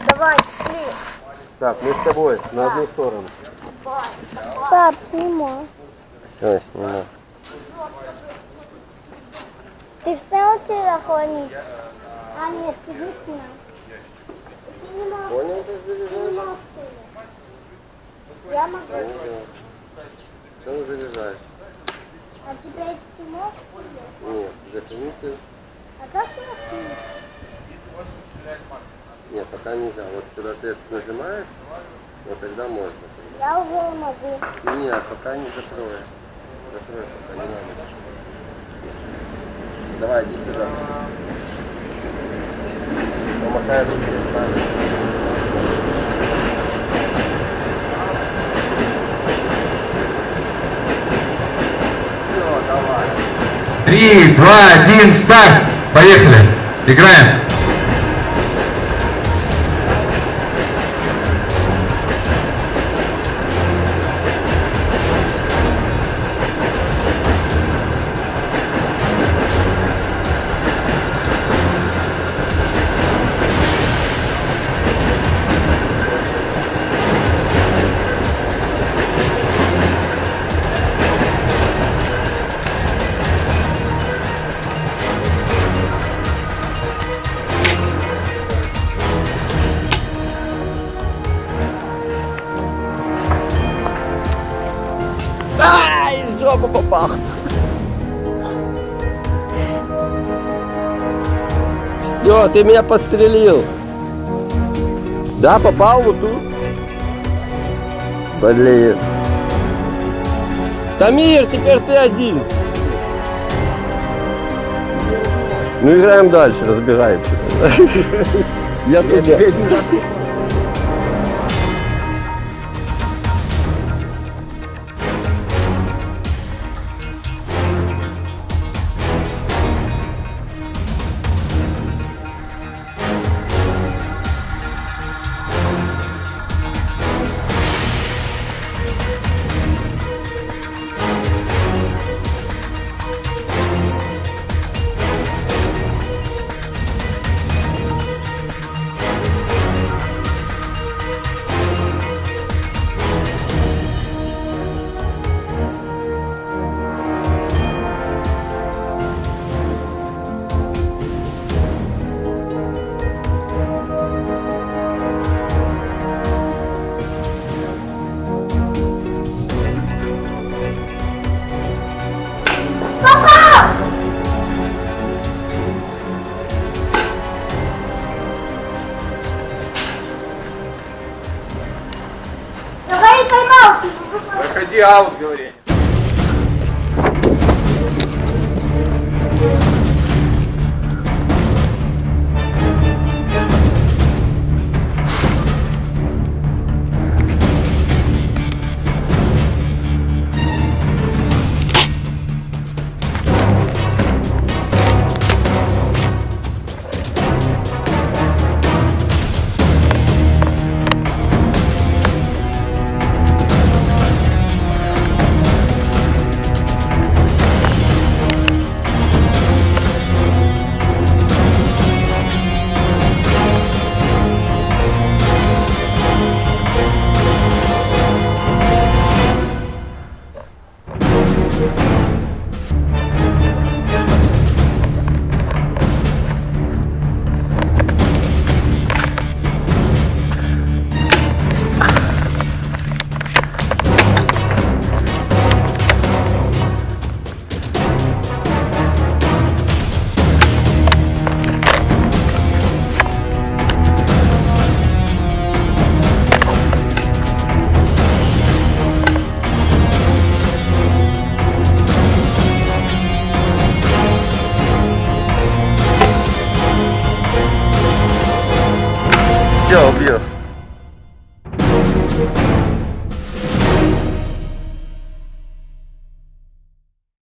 Давай, шли. Так, мы с тобой на одну сторону. Пап, снимай. Все, снимай. Ты снял телефон? А нет, ты не снял. Ты не можешь. Понял, как заряжаешь? Я могу. Все заряжаешь. А теперь ты можешь? Нет, definitive. А как ты снимешь? Нет, пока нельзя. Вот когда ты нажимаешь, вот тогда можно. Я уже могу. Нет, пока не закрой. Закрой, пока не надо. Давай, иди сюда. Помахай рукой. 3, 2, 1, старт! Поехали! Играем! Ай, в жопу попал. Все, ты меня подстрелил. Да, попал вот тут. Блин. Тамир, теперь ты один. Ну играем дальше, разбираемся. Я туда. Давай тайм-аут. Проходи аут, говори. Все, убьет.